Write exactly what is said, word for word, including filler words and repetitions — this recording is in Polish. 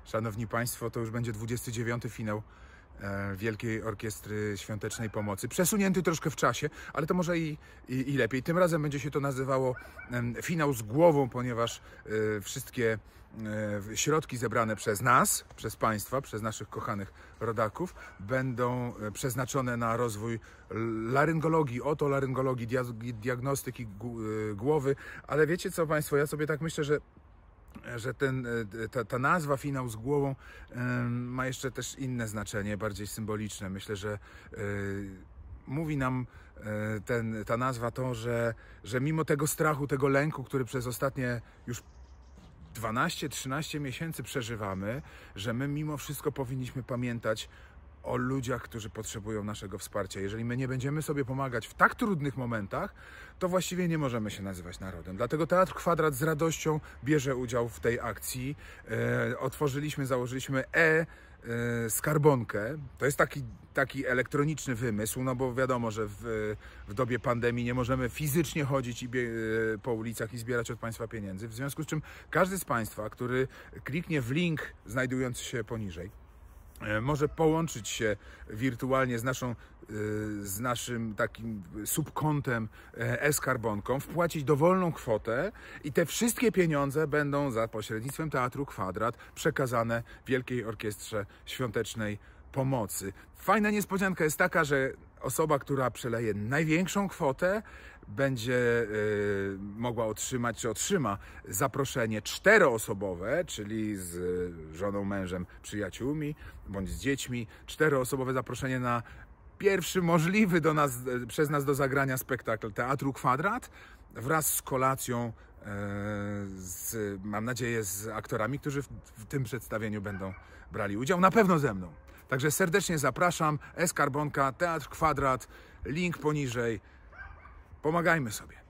Szanowni Państwo, to już będzie dwudziesty dziewiąty finał Wielkiej Orkiestry Świątecznej Pomocy. Przesunięty troszkę w czasie, ale to może i, i, i lepiej. Tym razem będzie się to nazywało finał z głową, ponieważ wszystkie środki zebrane przez nas, przez Państwa, przez naszych kochanych rodaków będą przeznaczone na rozwój laryngologii, otolaryngologii, diagnostyki głowy. Ale wiecie co Państwo, ja sobie tak myślę, że że ten, ta, ta nazwa finał z głową ma jeszcze też inne znaczenie, bardziej symboliczne. Myślę, że mówi nam ten, ta nazwa to, że, że mimo tego strachu, tego lęku, który przez ostatnie już dwanaście trzynaście miesięcy przeżywamy, że my mimo wszystko powinniśmy pamiętać o ludziach, którzy potrzebują naszego wsparcia. Jeżeli my nie będziemy sobie pomagać w tak trudnych momentach, to właściwie nie możemy się nazywać narodem. Dlatego Teatr Kwadrat z radością bierze udział w tej akcji. E, otworzyliśmy, założyliśmy e-skarbonkę. To jest taki, taki elektroniczny wymysł, no bo wiadomo, że w, w dobie pandemii nie możemy fizycznie chodzić i bie, po ulicach i zbierać od Państwa pieniędzy. W związku z czym każdy z Państwa, który kliknie w link znajdujący się poniżej, może połączyć się wirtualnie z, naszą, z naszym takim subkontem e-skarbonką, wpłacić dowolną kwotę i te wszystkie pieniądze będą za pośrednictwem Teatru Kwadrat przekazane Wielkiej Orkiestrze Świątecznej Pomocy. Fajna niespodzianka jest taka, że osoba, która przeleje największą kwotę, będzie y, mogła otrzymać, czy otrzyma zaproszenie czteroosobowe, czyli z żoną, mężem, przyjaciółmi, bądź z dziećmi, czteroosobowe zaproszenie na pierwszy możliwy do nas, przez nas do zagrania spektakl Teatru Kwadrat wraz z kolacją, y, z, mam nadzieję, z aktorami, którzy w, w tym przedstawieniu będą brali udział, na pewno ze mną. Także serdecznie zapraszam, e-skarbonka, Teatr Kwadrat, link poniżej. Pomagajmy sobie.